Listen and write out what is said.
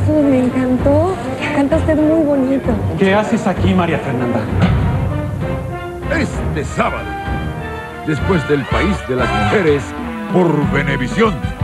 Jesús, me encantó. Canta usted muy bonito. ¿Qué haces aquí, María Fernanda? Este sábado, después del País de las Mujeres, por Venevisión.